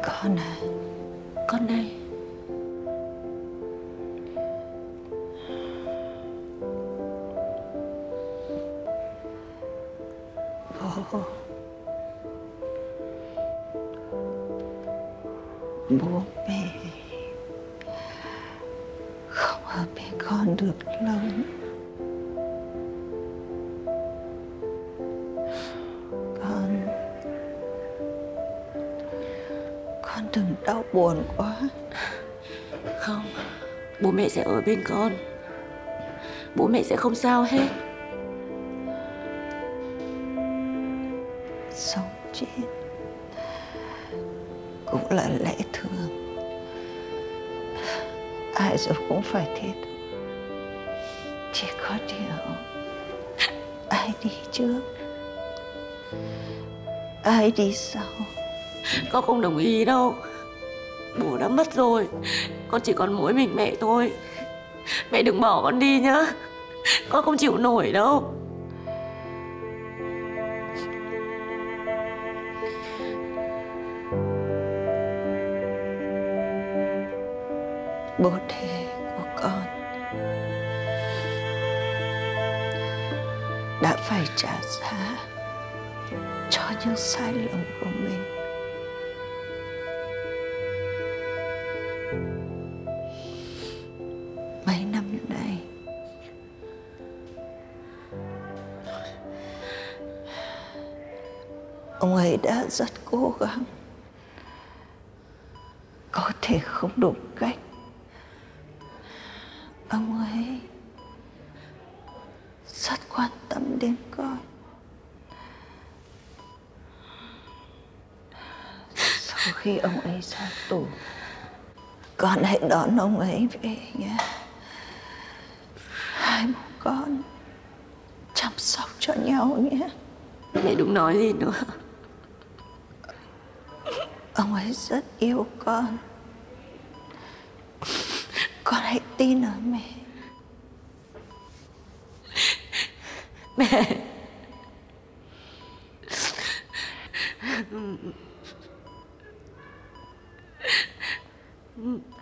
Con à. Con đây. Bố mẹ không ở bên con được lâu. Con đừng đau buồn quá. Không, bố mẹ sẽ ở bên con. Bố mẹ sẽ không sao hết. Sống chết cũng là lẽ thường, ai rồi cũng phải thế thôi. Chỉ có điều ai đi trước, ai đi sau. Con không đồng ý đâu. Bố đã mất rồi, con chỉ còn mỗi mình mẹ thôi. Mẹ đừng bỏ con đi nhá. Con không chịu nổi đâu. Bố thề của con đã phải trả giá cho những sai lầm của mình. Mấy năm nay ông ấy đã rất cố gắng, có thể không đủ cách. Ông ấy rất quan tâm đến con. Sau khi ông ấy ra tù, con hãy đón ông ấy về nhé. Hai bố con chăm sóc cho nhau nhé. Mẹ đừng nói gì nữa. Ông ấy rất yêu con. Con hãy tin ở mẹ. Mẹ.